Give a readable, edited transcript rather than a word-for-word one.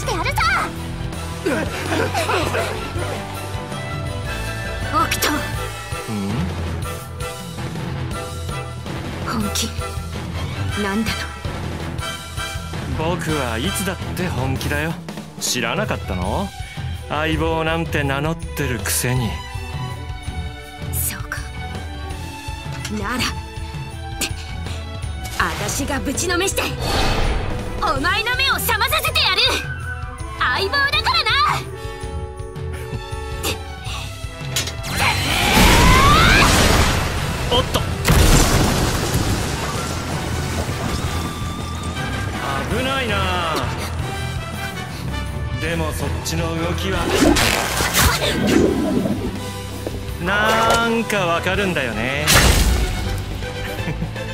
してやるぞ。オクト。本気なんだの？僕はいつだって本気だよ。知らなかったの？相棒なんて名乗ってるくせに。 そうか。なら私がぶちのめしてお前の目を覚まさせてやる。相棒だからな。 おっと、危ないな。でもそっちの動きはなんかわかるんだよね。